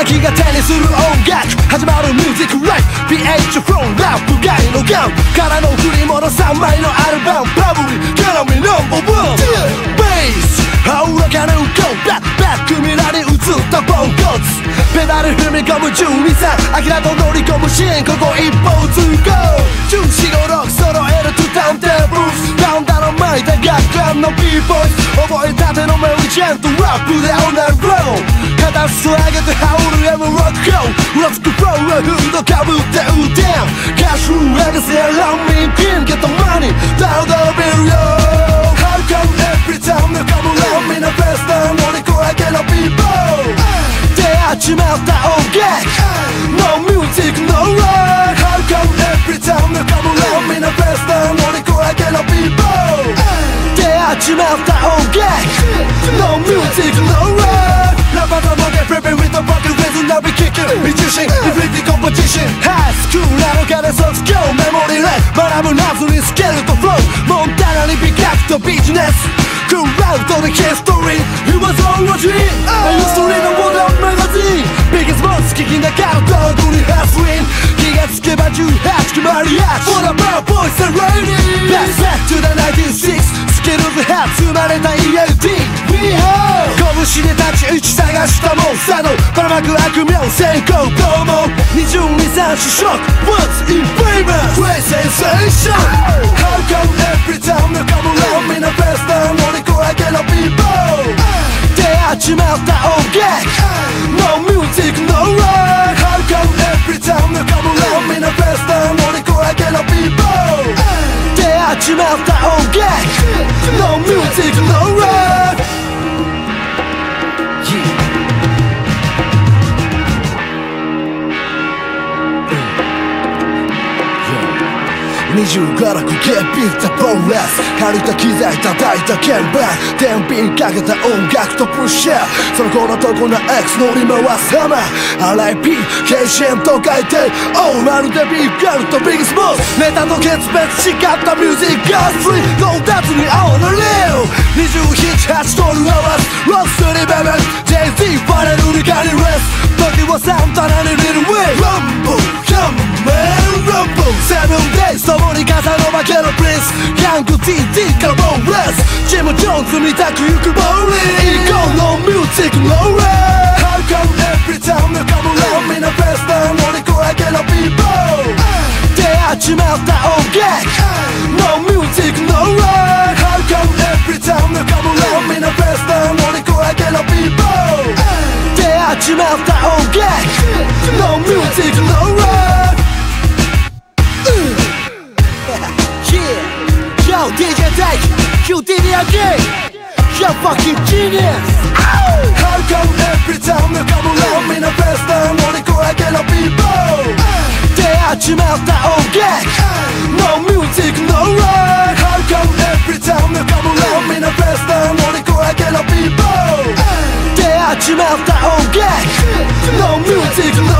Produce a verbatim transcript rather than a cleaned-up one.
気が手にする音楽始まるミュージックライフ ビーエイチ from ラップ界のガンからの振り物さんまいのアルバムパブリ絡みナンバーワンベース煽らかぬコンババックミラーに映ったポンコツペダル踏み込むじゅうにさんアキラと乗り込むシーンここ一方通行じゅうよん、ご、ろく揃えるトゥタンテーブルラウンダの巻いた楽観の B ボイス覚えたてのメロディちゃんとラップでオナロー片裾上げて羽織る M ロックコーうらつくフローはフードかぶって打てんキャッシュレガシーアラウンミンピンゲットマニーダウンダウンビルよ How come every time you come around みんなベスト乗り越えけの people 出会っちまった音楽 No music no rock How come every time you come around みんなベスト乗り越えけの people 出会っちまった音楽 No music no rock ラバーのゲフレビンウィットバックルウィズナビキックミ中心リフリティコンポジションハイスクールなのかで卒業メモリーレス学ぶ謎にスケルとフローモンタナにピカクとビジネスクラウドでヒストリー It was all a dream I used to read a world of magazine Biggest boss 聞きながら道具にハスリン気がつけばじゅうはち決まりやち What about boys and ladies Let's back to the ナインティーシックススキルズハッツ生まれた イーエルティー We have 拳で立ち打ち探したモンスターのばらまく悪名先行どうもにじゅうに、さん試食 What's in famous Great sensation How come every time you come around みんなベスト乗り越えけの people 出会っちまった音楽 No music no rock How come every time you come around みんなベスト乗り越えけの people 出会っちまった音楽 No music no rockにじゅうご、ろくゲッピッタボーレス借りた機材叩いた鍵盤天秤かけた音楽とプッシャーその子のとこな X 乗り回すハマー アールアイピー ケーシーエム と書いて O まるでビッグガルとビッグスモースネタと決別違ったミュージックガースリーゴーダツに青のリウにじゅうなな、はちドル合わすロスリベベル ジェイゼット ファレルにガリレス時はサンタナにリルウェイランボーカムメンランボーセブンデイズ共に傘の負けのプリンスヤング ティーティー からボーレスジム・ジョーンズみたく行くボーリン Ego no music no rap How come every time you come around みんなベスト乗り越えけの people 出会っちまった音楽 No music no rap How come every time you come around みんなベスト乗り越えけの people 出会っちまった音楽 No music no rap Yo, ディージェー TAIKI, Q ティーディー a k a You're fucking genius How come every time you come around みんなベスト乗り越えけの people 出会っちまった音楽 No music no rock How come every time you come around みんなベスト乗り越えけの people 出会っちまった音楽 No music no